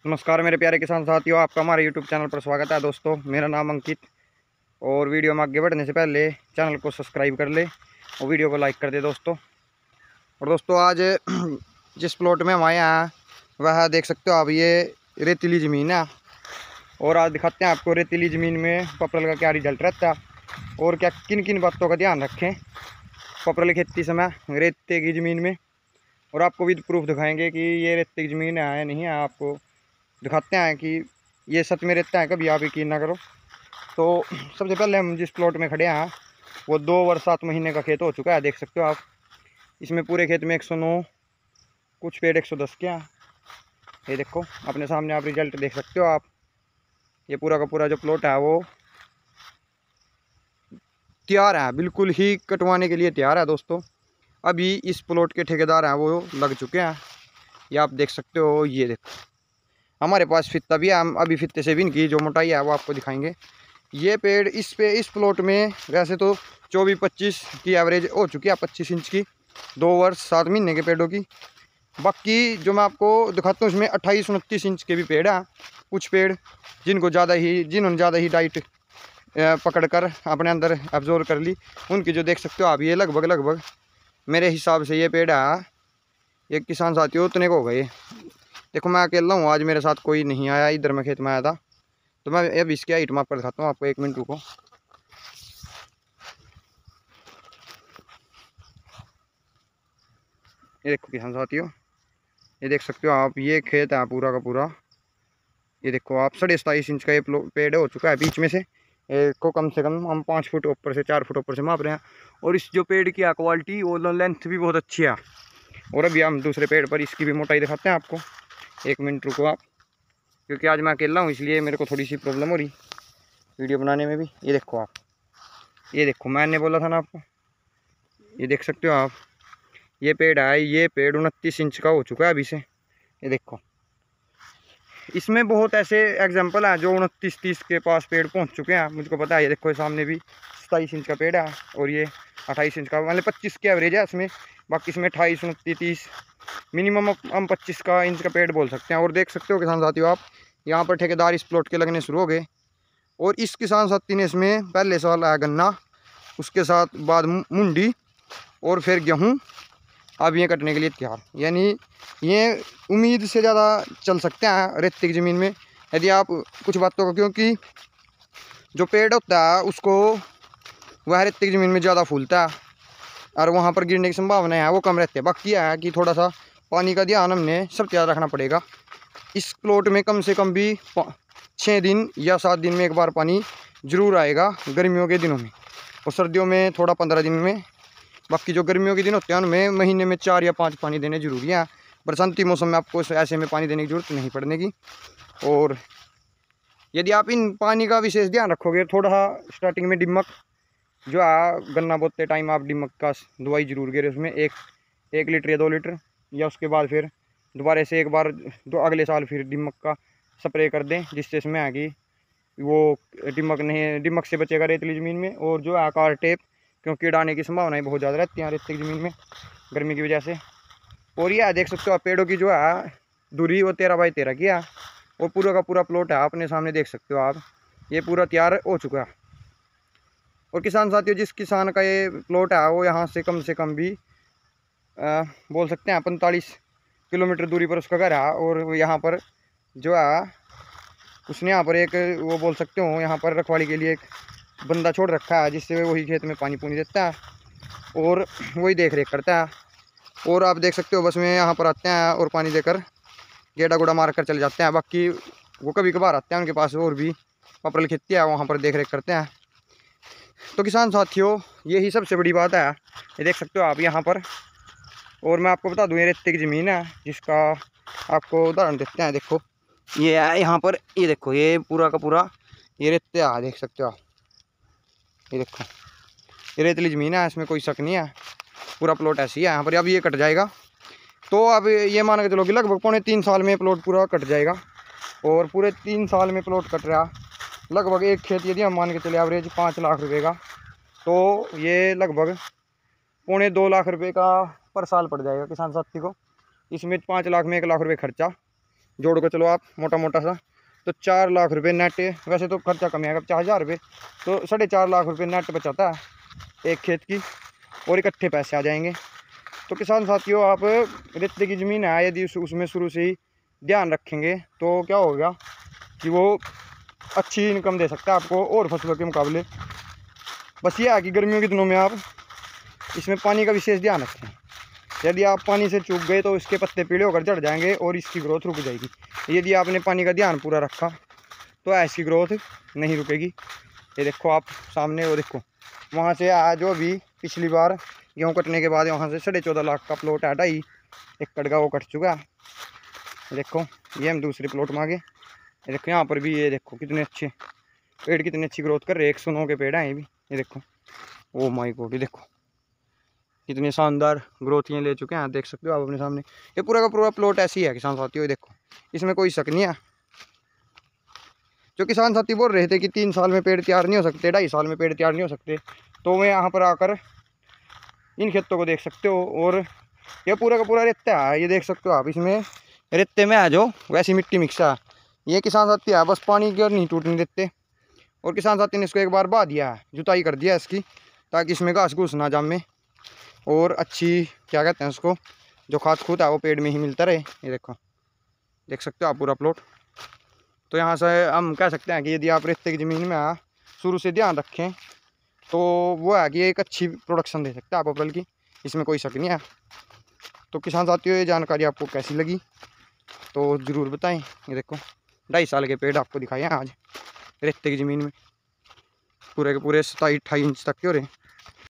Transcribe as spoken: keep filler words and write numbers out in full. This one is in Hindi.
नमस्कार मेरे प्यारे किसान साथियों, आपका हमारे यूट्यूब चैनल पर स्वागत है। दोस्तों, मेरा नाम अंकित। और वीडियो में आगे बढ़ने से पहले चैनल को सब्सक्राइब कर ले और वीडियो को लाइक कर दे दोस्तों। और दोस्तों, आज जिस प्लॉट में हम आए हैं वह देख सकते हो आप, ये रेतीली ज़मीन है। और आज दिखाते हैं आपको रेतीली ज़मीन में पपरल का क्या रिजल्ट रहता है और क्या किन किन बातों का ध्यान रखें पपरल खेती समय रेते की ज़मीन में। और आपको विद प्रूफ दिखाएंगे कि ये रेते की ज़मीन है या नहीं है। आपको दिखाते हैं कि ये सच में रहता है, कभी आप यकीन ना करो। तो सबसे पहले हम जिस प्लॉट में खड़े हैं वो दो वर्ष सात महीने का खेत हो चुका है। देख सकते हो आप, इसमें पूरे खेत में एक सौ नौ, कुछ पेड़ एक सौ दस के हैं। ये देखो अपने सामने आप रिजल्ट देख सकते हो आप। ये पूरा का पूरा जो प्लॉट है वो तैयार है, बिल्कुल ही कटवाने के लिए तैयार है दोस्तों। अभी इस प्लॉट के ठेकेदार हैं वो लग चुके हैं, ये आप देख सकते हो। ये देखो हमारे पास फित्ता भी है, हम अभी फित्ते से भी इनकी जो मोटाई है वो आपको दिखाएंगे। ये पेड़ इस पे इस प्लॉट में वैसे तो चौबीस पच्चीस की एवरेज हो चुकी है, पच्चीस इंच की, दो वर्ष सात महीने के पेड़ों की। बाकी जो मैं आपको दिखाता हूँ उसमें अट्ठाईस उनतीस इंच के भी पेड़ हैं। कुछ पेड़ जिनको ज़्यादा ही जिन्होंने ज़्यादा ही डाइट पकड़ कर अपने अंदर एब्जॉर्व कर ली, उनकी जो देख सकते हो आप, ये लगभग लगभग मेरे हिसाब से ये पेड़ है, ये किसान साथियों उतने को हो गए। देखो मैं अकेला हूँ आज, मेरे साथ कोई नहीं आया। इधर मैं खेत में आया था, तो मैं अब इसकी हाइट माप कर दिखाता हूँ आपको। एक मिनट रुको। ये देखो किसान साथियों, ये देख सकते हो आप, ये खेत है पूरा का पूरा। ये देखो आप, साढ़े सताईस इंच का ये पेड़ हो चुका है। बीच में से एक को कम से कम हम पाँच फुट ऊपर से चार फुट ऊपर से माप रहे हैं। और इस जो पेड़ की है क्वालिटी, वो लेंथ भी बहुत अच्छी है। और अभी हम दूसरे पेड़ पर इसकी भी मोटाई दिखाते हैं आपको। एक मिनट रुको आप, क्योंकि आज मैं अकेला हूँ इसलिए मेरे को थोड़ी सी प्रॉब्लम हो रही वीडियो बनाने में भी। ये देखो आप, ये देखो मैंने बोला था ना आपको, ये देख सकते हो आप। ये पेड़ है, ये पेड़ उनतीस इंच का हो चुका है अभी से। ये देखो इसमें बहुत ऐसे एग्जांपल हैं जो उनतीस तीस के पास पेड़ पहुंच चुके हैं, मुझको पता है। ये देखो सामने भी सताईस इंच का पेड़ है और ये अट्ठाईस इंच का, मतलब पच्चीस की एवरेज है इसमें। बाकी इसमें अट्ठाईस उनतीस तीस, मिनिमम हम पच्चीस का इंच का पेड़ बोल सकते हैं। और देख सकते हो किसान साथियों आप, यहाँ पर ठेकेदार इस प्लॉट के लगने शुरू हो गए। और इस किसान साथी ने इसमें पहले साल आया गन्ना, उसके साथ बाद मुंडी और फिर गेहूँ। अब ये कटने के लिए तैयार, यानी ये उम्मीद से ज़्यादा चल सकते हैं रेत की ज़मीन में यदि आप कुछ बातों का, क्योंकि जो पेड़ होता है उसको वह रेत की ज़मीन में ज़्यादा फूलता है और वहाँ पर गिरने की संभावना है वो कम रहती है। बाकी यह है कि थोड़ा सा पानी का ध्यान हमने सब तैयार रखना पड़ेगा। इस प्लॉट में कम से कम भी छः दिन या सात दिन में एक बार पानी ज़रूर आएगा गर्मियों के दिनों में, और सर्दियों में थोड़ा पंद्रह दिन में। बाकी जो गर्मियों के दिन होते हैं उनमें महीने में चार या पाँच पानी देने जरूरी है। बरसाती मौसम में आपको ऐसे में पानी देने की जरूरत नहीं पड़ने की। और यदि आप इन पानी का विशेष ध्यान रखोगे, थोड़ा स्टार्टिंग में डिमक जो है गन्ना बोते टाइम आप डिमक का दवाई जरूर गिरे उसमें, एक एक लीटर या दो लीटर, या उसके बाद फिर दोबारा से एक बार दो अगले साल फिर डिमक का स्प्रे कर दें, जिससे इसमें है कि वो डिमक नहीं डिमक से बचेगा रेतली ज़मीन में। और जो है कार टेप, क्योंकि कीड़ा आने की संभावनाएं बहुत ज़्यादा रहती हैं रेतली ज़मीन में गर्मी की वजह से। और यह देख सकते हो आप, पेड़ों की जो है दूरी वो तेरह बाई तेरह की है। और पूरा का पूरा प्लॉट है अपने सामने देख सकते हो आप, ये पूरा तैयार हो चुका है। और किसान साथियों, जिस किसान का ये प्लॉट है वो यहाँ से कम से कम भी आ, बोल सकते हैं पैंतालीस किलोमीटर दूरी पर उसका घर है। और यहाँ पर जो है उसने यहाँ पर एक वो बोल सकते हो यहाँ पर रखवाली के लिए एक बंदा छोड़ रखा है, जिससे वही खेत में पानी पुनी देता है और वही देख रेख करता है। और आप देख सकते हो बस में यहाँ पर आते हैं और पानी देकर गेड़ा गुड़ा मार कर चले जाते हैं। बाकी वो कभी कभार आते हैं, उनके पास और भी पपरल खेती है, वहाँ पर देख रेख करते हैं। तो किसान साथियों, यही सबसे बड़ी बात है। ये देख सकते हो आप यहाँ पर। और मैं आपको बता दूँ, ये रेते की ज़मीन है, जिसका आपको उदाहरण देते हैं। देखो ये है यहाँ पर, ये देखो ये पूरा का पूरा ये रेते है, देख सकते हो आप। ये देखो ये रेतली ज़मीन है, इसमें कोई शक नहीं है। पूरा प्लॉट ऐसी है यहाँ पर। अब ये कट जाएगा तो अब ये मान के चलो कि लगभग पौने तीन साल में प्लॉट पूरा कट जाएगा। और पूरे तीन साल में प्लॉट कट रहा, लगभग एक खेत यदि हम मान के चले एवरेज पाँच लाख रुपए का, तो ये लगभग पौने दो लाख रुपए का पर साल पड़ जाएगा किसान साथी को। इसमें पाँच लाख में एक लाख रुपए खर्चा, जोड़ कर चलो आप मोटा मोटा सा, तो चार लाख रुपए नेट, वैसे तो खर्चा कम आएगा पचास हज़ार रुपये, तो साढ़े चार लाख रुपए नेट बचाता है एक खेत की, और इकट्ठे पैसे आ जाएंगे। तो किसान साथियों, आप रेते की ज़मीन है यदि उस, उसमें शुरू से ही ध्यान रखेंगे तो क्या होगा कि वो अच्छी इनकम दे सकता है आपको और फसलों के मुकाबले। बस ये है कि गर्मियों के दिनों में आप इसमें पानी का विशेष ध्यान रखें। यदि आप पानी से चूक गए तो इसके पत्ते पीले होकर झड़ जाएंगे और इसकी ग्रोथ रुक जाएगी। यदि आपने पानी का ध्यान पूरा रखा तो ऐसी ग्रोथ नहीं रुकेगी। ये देखो आप सामने, वो देखो वहाँ से आया जो भी पिछली बार गेहूँ कटने के बाद वहाँ से साढ़े चौदह लाख का प्लॉट है, ढाई एकड़ का वो कट चुका है। ये देखो ये हम दूसरे प्लॉट में आगे, ये देखो यहाँ पर भी, ये देखो कितने अच्छे पेड़, कितनी अच्छी ग्रोथ कर रहे हैं, एक सौ नौ के पेड़ हैं ये भी। ये देखो ओ माय गॉड, ये देखो कितने शानदार ग्रोथ ये ले चुके हैं, देख सकते हो आप अपने सामने। ये पूरा का पूरा प्लॉट ऐसी ही है किसान साथियों, देखो इसमें कोई शक नहीं है। जो किसान साथी बोल रहे थे कि तीन साल में पेड़ तैयार नहीं हो सकते, ढाई साल में पेड़ तैयार नहीं हो सकते, तो मैं यहाँ पर आकर इन खेतों को देख सकते हो। और ये पूरा का पूरा रेता है, ये देख सकते हो आप, इसमें रेते में है जो वैसी मिट्टी मिक्स है। ये किसान साथी है, बस पानी की और नहीं टूटने देते। और किसान साथी ने इसको एक बार बहा दिया है, जुताई कर दिया इसकी, ताकि इसमें घास घूस ना जामे और अच्छी क्या कहते हैं उसको, जो खाद खूद है वो पेड़ में ही मिलता रहे। ये देखो देख सकते हो आप पूरा प्लॉट। तो यहाँ से हम कह सकते हैं कि यदि आप रेते की ज़मीन में आ शुरू से ध्यान रखें तो वो है कि एक अच्छी प्रोडक्शन दे सकता है आप अप्रैल की, इसमें कोई शक नहीं है। तो किसान साथियों, ये जानकारी आपको कैसी लगी तो ज़रूर बताएं। ये देखो ढाई साल के पेड़ आपको दिखाए हैं आज रेते की ज़मीन में, पूरे के पूरे सताईस अट्ठाईस इंच तक के हो रहे हैं।